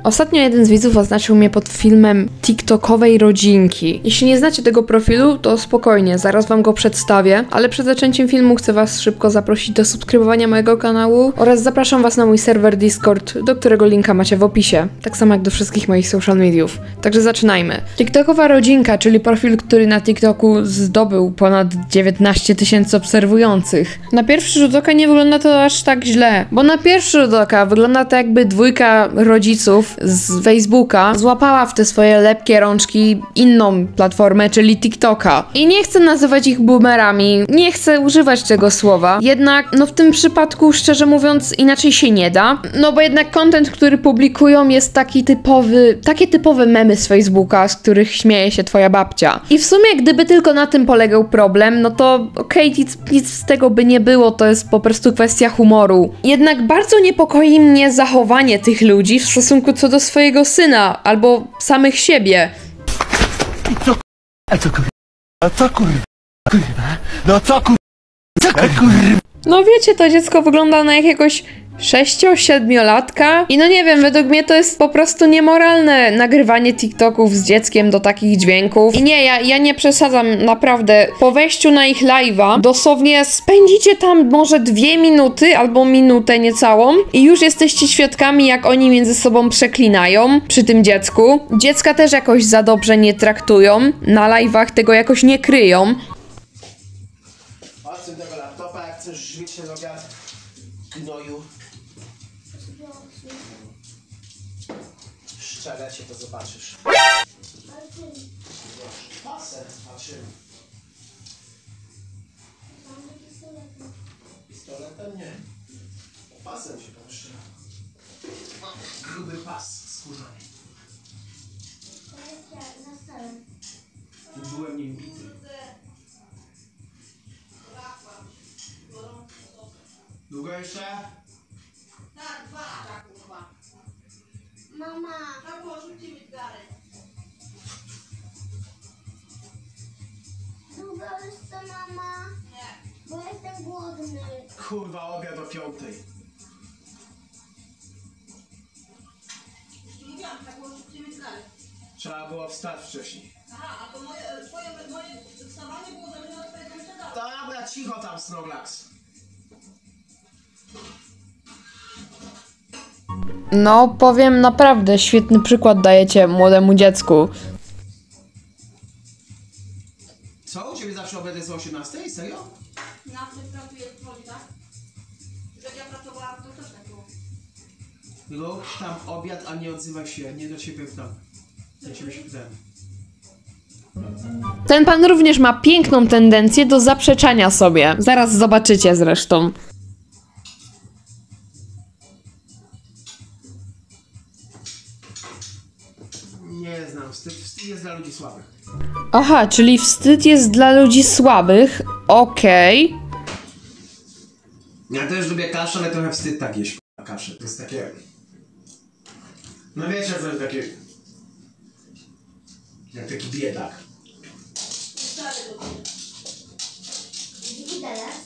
Ostatnio jeden z widzów oznaczył mnie pod filmem TikTokowej rodzinki. Jeśli nie znacie tego profilu, to spokojnie, zaraz wam go przedstawię, ale przed zaczęciem filmu chcę was szybko zaprosić do subskrybowania mojego kanału oraz zapraszam was na mój serwer Discord, do którego linka macie w opisie, tak samo jak do wszystkich moich social mediów. Także zaczynajmy. TikTokowa rodzinka, czyli profil, który na TikToku zdobył ponad 19 000 obserwujących. Na pierwszy rzut oka nie wygląda to aż tak źle, bo na pierwszy rzut oka wygląda to jakby dwójka rodziców z Facebooka złapała w te swoje lepkie rączki inną platformę, czyli TikToka. I nie chcę nazywać ich boomerami, nie chcę używać tego słowa, jednak no w tym przypadku szczerze mówiąc inaczej się nie da, no bo jednak content, który publikują jest takie typowe memy z Facebooka, z których śmieje się twoja babcia. I w sumie gdyby tylko na tym polegał problem, no to okej, nic z tego by nie było, to jest po prostu kwestia humoru. Jednak bardzo niepokoi mnie zachowanie tych ludzi w stosunku co do swojego syna, albo samych siebie. No wiecie, to dziecko wygląda na jakiegoś 6-7-latka i no nie wiem, według mnie to jest po prostu niemoralne nagrywanie TikToków z dzieckiem do takich dźwięków. I nie, ja nie przesadzam, naprawdę. Po wejściu na ich live'a dosłownie spędzicie tam może 2 minuty albo minutę niecałą i już jesteście świadkami, jak oni między sobą przeklinają przy tym dziecku. Dziecka też jakoś za dobrze nie traktują, na live'ach tego jakoś nie kryją. Odsuń tego laptopa, jak chcesz żyć ten obiad, gnoju. Szczerecie, to zobaczysz. Pasem, a czym? Pistoletem nie. Pasem się patrzy. Gruby pas skórzany. Byłem nim bity. Długo jeszcze? Tak, 2 lata, kurwa. Mama, Tak było szybciej mieć dalej. długo już to mama? Nie. Bo jestem głodny. Kurwa, obiad o 5:00. Już mówiłam, tak było szybciej mieć dalej. Trzeba było wstać wcześniej. Aha, a to moje wstawanie było zależne od twojego myślenia. Dobra, cicho tam, Snowlax. No, powiem naprawdę, świetny przykład dajecie młodemu dziecku. Co? U ciebie zawsze obiad jest o 18:00? Serio? Na tym pracuje w woli, tak? Jak ja pracowałam, to też tak było. Rób tam obiad, a nie odzywaj się, nie do ciebie w tam. Do ciebie się pytałem. Ten pan również ma piękną tendencję do zaprzeczania sobie. Zaraz zobaczycie zresztą. Nie znam, wstyd jest dla ludzi słabych. Aha, czyli wstyd jest dla ludzi słabych. Okej. Ja też lubię kaszę, ale trochę wstyd tak jeść kaszę. To jest takie... No wiecie, to jest takie... Jak taki biedak. I teraz?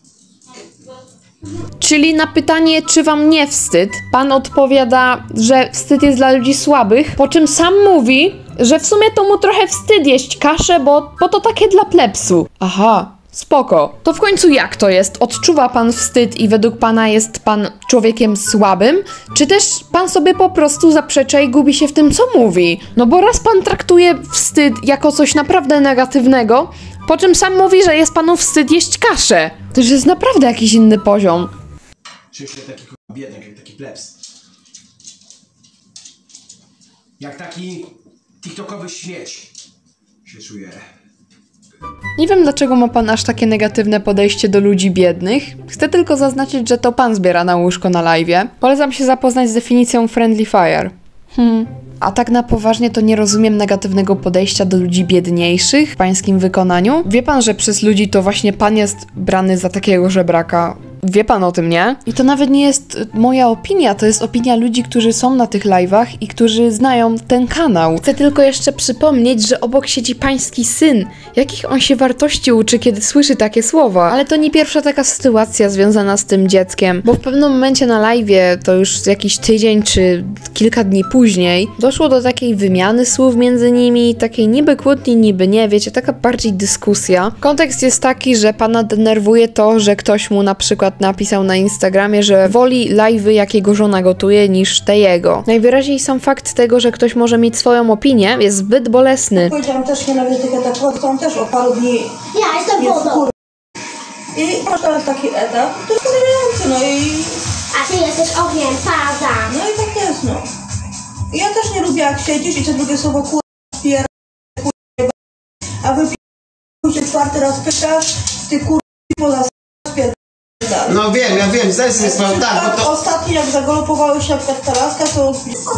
Czyli na pytanie, czy wam nie wstyd, pan odpowiada, że wstyd jest dla ludzi słabych, po czym sam mówi, że w sumie to mu trochę wstyd jeść kaszę, bo to takie dla plebsu. Aha, spoko. To w końcu jak to jest? Odczuwa pan wstyd i według pana jest pan człowiekiem słabym? Czy też pan sobie po prostu zaprzecza i gubi się w tym, co mówi? No bo raz pan traktuje wstyd jako coś naprawdę negatywnego, po czym sam mówi, że jest panu wstyd jeść kaszę. To już jest naprawdę jakiś inny poziom. Czuję się taki biedak, jak taki plebs. Jak taki tiktokowy śmieć się czuję. Nie wiem, dlaczego ma pan aż takie negatywne podejście do ludzi biednych. Chcę tylko zaznaczyć, że to pan zbiera na łóżko na live'ie. Polecam się zapoznać z definicją Friendly Fire. A tak na poważnie to nie rozumiem negatywnego podejścia do ludzi biedniejszych w pańskim wykonaniu. Wie pan, że przez ludzi to właśnie pan jest brany za takiego żebraka. Wie pan o tym, nie? I to nawet nie jest moja opinia, to jest opinia ludzi, którzy są na tych live'ach i którzy znają ten kanał. Chcę tylko jeszcze przypomnieć, że obok siedzi pański syn. Jakich on się wartości uczy, kiedy słyszy takie słowa? Ale to nie pierwsza taka sytuacja związana z tym dzieckiem, bo w pewnym momencie na live'ie, to już jakiś tydzień czy kilka dni później, doszło do takiej wymiany słów między nimi, takiej niby kłótni, niby nie, wiecie, taka bardziej dyskusja. Kontekst jest taki, że pana denerwuje to, że ktoś mu na przykład napisał na Instagramie, że woli live'y, jak jego żona gotuje, niż te jego. Najwyraźniej sam fakt tego, że ktoś może mieć swoją opinię, jest zbyt bolesny. Powiedziałam też nienawidzę tych etapów, są też o paru dni. Ja jestem wodą. I masz teraz taki etap, to jest kolejny, no i... A ty jesteś ogniem, pada. No i tak jest, no. I ja też nie lubię, jak siedzisz i co drugie słowo a wy się czwarty raz pytasz, ty poza No wiem, ja wiem, zdaję sobie sprawę, tak, bo to... Ostatnio jak zagalopowały się na przykład ta laska, to...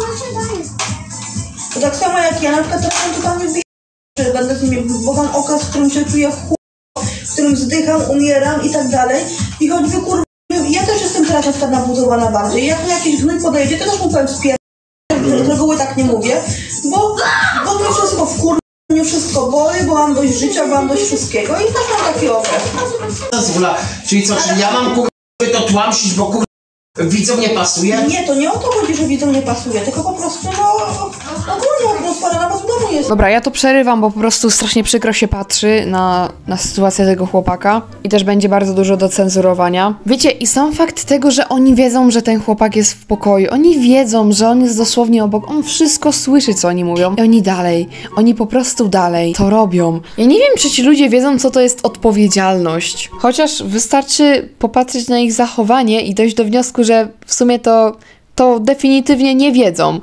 To tak samo jak ja, na przykład teraz to tam nie że będę z nimi, bo mam okaz, w którym się czuję w którym zdycham, umieram i tak dalej. I choćby ja też jestem teraz na przykład nabuzowana bardziej. Jak mi jakiś gnój podejdzie, to też mu powiem z reguły tak nie mówię, bo mnie wszystko mnie wszystko boli, bo mam dość życia, bo mam dość wszystkiego i też mam taki okres. Czyli co, czyli ja mam to tłamsić, bo widzom nie pasuje? Nie, to nie o to chodzi, że widzom nie pasuje, tylko po prostu ogólnie atmosfera nawet w domu jest. Dobra, ja to przerywam, bo po prostu strasznie przykro się patrzy na sytuację tego chłopaka i też będzie bardzo dużo do cenzurowania. Wiecie, i sam fakt tego, że oni wiedzą, że ten chłopak jest w pokoju, oni wiedzą, że on jest dosłownie obok, on wszystko słyszy, co oni mówią i oni po prostu dalej to robią. Ja nie wiem, czy ci ludzie wiedzą, co to jest odpowiedzialność. Chociaż wystarczy popatrzeć na ich zachowanie i dojść do wniosku, że w sumie to definitywnie nie wiedzą.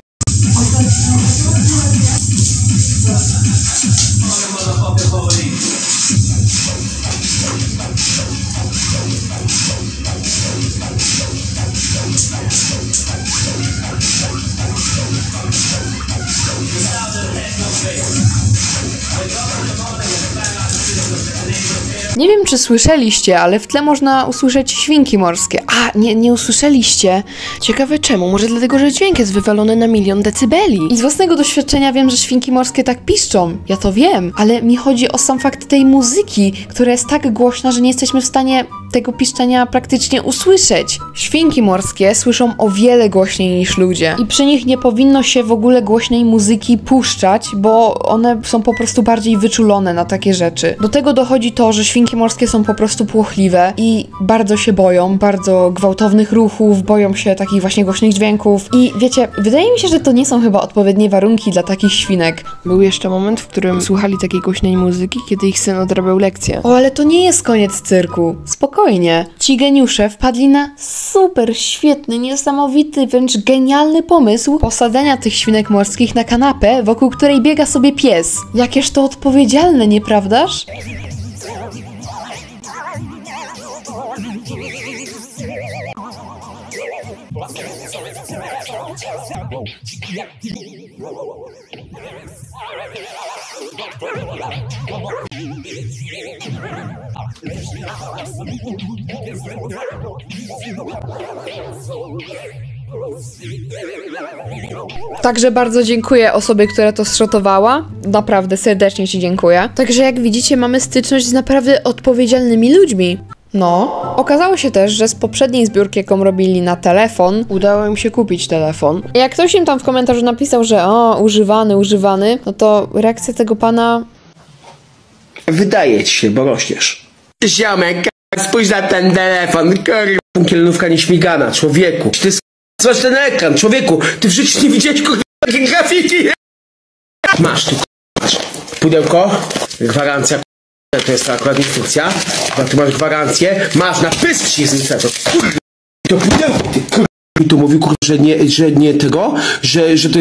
Nie wiem, czy słyszeliście, ale w tle można usłyszeć świnki morskie. A, nie usłyszeliście. Ciekawe czemu? Może dlatego, że dźwięk jest wywalony na 1 000 000 decybeli. I z własnego doświadczenia wiem, że świnki morskie tak piszczą. Ja to wiem, ale mi chodzi o sam fakt tej muzyki, która jest tak głośna, że nie jesteśmy w stanie tego piszczenia praktycznie usłyszeć. Świnki morskie słyszą o wiele głośniej niż ludzie. I przy nich nie powinno się w ogóle głośnej muzyki puszczać, bo one są po prostu bardziej wyczulone na takie rzeczy. Do tego dochodzi to, że świnki morskie są po prostu płochliwe i bardzo się boją, bardzo gwałtownych ruchów, boją się takich właśnie głośnych dźwięków. I wiecie, wydaje mi się, że to nie są chyba odpowiednie warunki dla takich świnek. Był jeszcze moment, w którym słuchali takiej głośnej muzyki, kiedy ich syn odrabiał lekcję. O, ale to nie jest koniec cyrku. Spokojnie. Ci geniusze wpadli na super świetny, niesamowity, wręcz genialny pomysł posadzenia tych świnek morskich na kanapę, wokół której biega sobie pies. Jakież to odpowiedzialne, nieprawdaż? Także bardzo dziękuję osobie, która to zszotowała. Naprawdę serdecznie ci dziękuję. Także jak widzicie, mamy styczność z naprawdę odpowiedzialnymi ludźmi. No, okazało się też, że z poprzedniej zbiórki, jaką robili na telefon, udało im się kupić telefon. I jak ktoś im tam w komentarzu napisał, że używany, no to reakcja tego pana... Wydaje ci się, bo rośniesz. Ziomek, spójrz na ten telefon, kurwa, kielnówka nieśmigana, człowieku. Ty zobacz ten ekran, człowieku, ty w życiu nie widziałeś, kurwa, takiej grafiki. Masz tu, masz. Pudełko, gwarancja, to jest akurat instrukcja, tu masz gwarancję, masz na pysk ci zniszczę to pudełko, ty kurwa. I tu mówił, kurwa, że nie tego, że to jest kurwa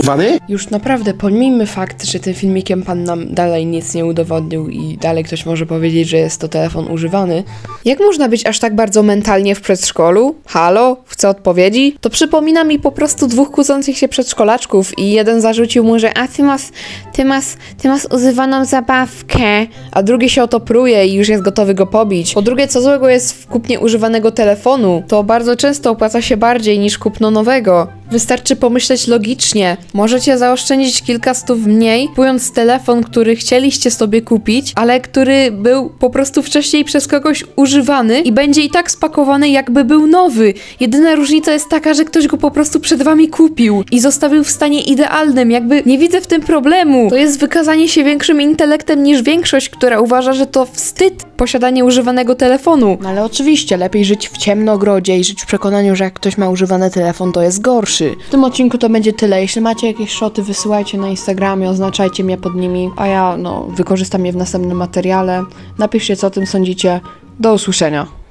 Wany? Już naprawdę pomijmy fakt, że tym filmikiem pan nam dalej nic nie udowodnił i dalej ktoś może powiedzieć, że jest to telefon używany. Jak można być aż tak bardzo mentalnie w przedszkolu? Halo? Chcę odpowiedzi? To przypomina mi po prostu dwóch kłócących się przedszkolaczków i jeden zarzucił mu, że a ty masz używaną zabawkę, a drugi się o to pruje i już jest gotowy go pobić. Po drugie, co złego jest w kupnie używanego telefonu? To bardzo często opłaca się bardziej niż kupno nowego. Wystarczy pomyśleć logicznie. Możecie zaoszczędzić kilka stów mniej, kupując telefon, który chcieliście sobie kupić, ale który był po prostu wcześniej przez kogoś używany i będzie i tak spakowany, jakby był nowy. Jedyna różnica jest taka, że ktoś go po prostu przed wami kupił i zostawił w stanie idealnym. Jakby nie widzę w tym problemu. To jest wykazanie się większym intelektem niż większość, która uważa, że to wstyd posiadanie używanego telefonu. No ale oczywiście, lepiej żyć w ciemnogrodzie i żyć w przekonaniu, że jak ktoś ma używany telefon, to jest gorszy. W tym odcinku to będzie tyle. Jeśli macie jakieś szoty, wysyłajcie na Instagramie, oznaczajcie mnie pod nimi, a ja wykorzystam je w następnym materiale. Napiszcie, co o tym sądzicie. Do usłyszenia.